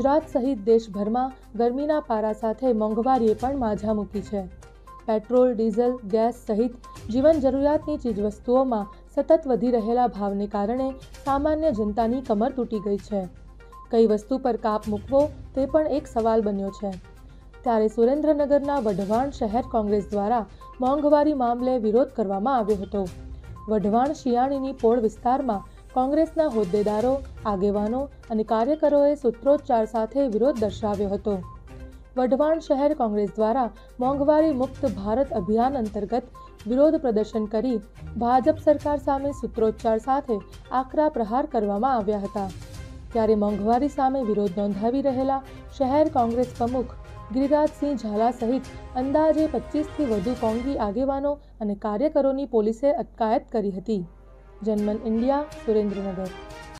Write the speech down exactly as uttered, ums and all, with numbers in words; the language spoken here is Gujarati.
ગુજરાત સહિત દેશભરમાં ગરમીના પારા સાથે મોંઘવારીએ પણ માઝા મૂકી છે। પેટ્રોલ, ડીઝલ, ગેસ સહિત જીવન જરૂરિયાતની ચીજવસ્તુઓમાં સતત વધી રહેલા ભાવને કારણે સામાન્ય જનતાની કમર તૂટી ગઈ છે। કઈ વસ્તુ પર કાપ મૂકવો તે પણ એક સવાલ બન્યો છે। ત્યારે સુરેન્દ્રનગરના વઢવાણ શહેર કોંગ્રેસ દ્વારા મોંઘવારી મામલે વિરોધ કરવામાં આવ્યો હતો। વઢવાણ શિયાળીની પોળ વિસ્તારમાં કોંગ્રેસના હોદ્દેદારો, આગેવાનો અને કાર્યકરોએ સૂત્રોચ્ચાર સાથે વિરોધ દર્શાવ્યો હતો। વઢવાણ શહેર કોંગ્રેસ દ્વારા મોંઘવારી મુક્ત ભારત અભિયાન અંતર્ગત વિરોધ પ્રદર્શન કરી ભાજપ સરકાર સામે સૂત્રોચ્ચાર સાથે આકરા પ્રહાર કરવામાં આવ્યા હતા। ત્યારે મોંઘવારી સામે વિરોધ નોંધાવી રહેલા શહેર કોંગ્રેસ પ્રમુખ ગિરિરાજસિંહ ઝાલા સહિત અંદાજે પચીસથી વધુ કોંગી આગેવાનો અને કાર્યકરોની પોલીસે અટકાયત કરી હતી। જનમન ઇન્ડિયા, સુરેન્દ્રનગર।